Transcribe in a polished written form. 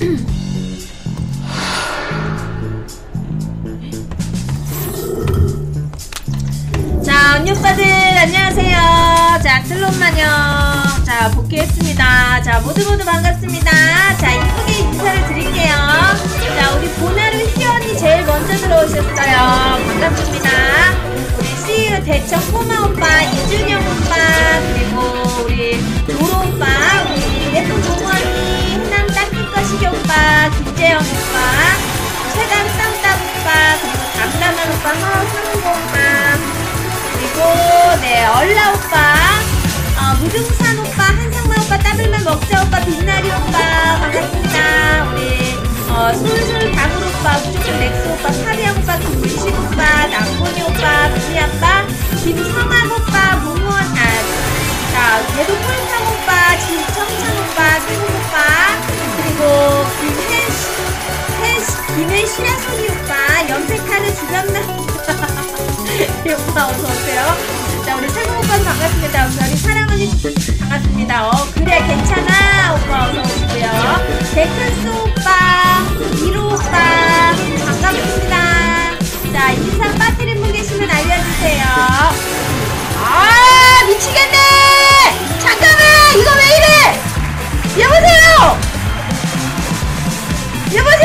자, 언니 오빠들 안녕하세요. 자, 슬롯마녀 자 복귀했습니다. 자, 모두 반갑습니다. 자, 이쁘게 인사를 드릴게요. 자, 우리 보나루 희언니 제일 먼저 들어오셨어요. 반갑습니다. 우리 CU 대청 꼬마 오빠, 이준영 오빠, 그리고 우리 도로 오빠, 우리 예쁜 고모 언니, 흔한 따뜻거시기 오빠, 김재영 오빠, 최강 쌈따 오빠, 그리고 담담한 오빠, 상우 오빠, 그리고 네 얼라 오빠, 무등산 오빠, 한상만 오빠, 따블만 먹자 오빠, 빛나리 오빠 반갑습니다. 우리 솔솔 방울 오빠, 무조건 렉스 오빠, 파리양 오빠, 김민식 오빠, 남곤이 오빠, 분이 아빠, 김성학 오빠, 무무원 자 얘도 꿀탕 오빠, 김청찬 오빠, 태국 오빠, 그리고 김혜시야소니 오빠, 염색하는 주변남 이 오빠 어서오세요. 자, 우리 태국 오빠 반갑습니다. 우리 사랑언니 반갑습니다. 그래 괜찮아 오빠 어서오시고요. 데크스 오빠, 이로 오빠 반갑습니다. 자, 인사 빠뜨린 분 계시면 알려주세요. 아 미치겠네. 잠깐만 이거 왜 이래. 여보세요.